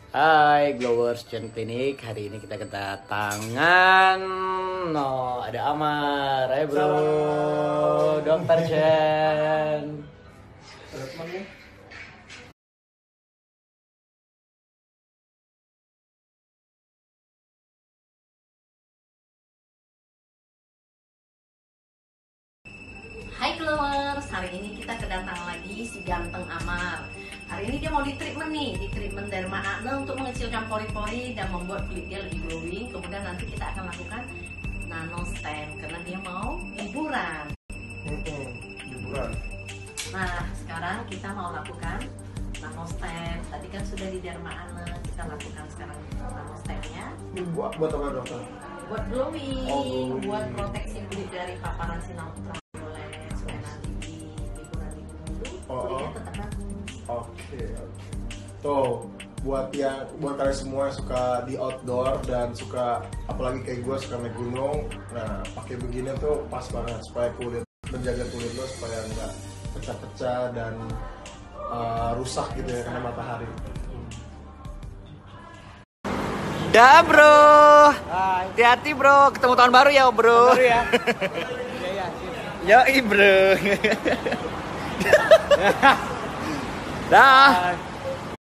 Hai Glowers Chen Clinic. Hari ini kita kedatangan ada Amar. Hai bro. Dokter Chen. Hai Glowers, hari ini kita kedatangan lagi si ganteng Amar. Hari ini dia mau di treatment nih, di treatment derma acne untuk mengecilkan pori-pori dan membuat kulit dia lebih glowing. Kemudian nanti kita akan lakukan nano stem karena dia mau liburan. Liburan. Nah, sekarang kita mau lakukan nano stem. Tadi kan sudah di derma acne, kita lakukan sekarang nano stemnya. Buat apa dokter? Buat glowing, glowing. buat proteksi kulit dari paparan sinar ultraviolet supaya nanti di liburan dulu kulitnya tetap bagus. Oke. Tuh, buat kalian semua yang suka di outdoor dan suka apalagi kayak gue suka naik gunung, nah pakai begini tuh pas banget supaya menjaga kulit lo supaya nggak pecah-pecah dan rusak gitu ya karena matahari. Dah bro. Hati-hati bro. Ketemu tahun baru ya bro. Baru ya. Yoi bro. Dah.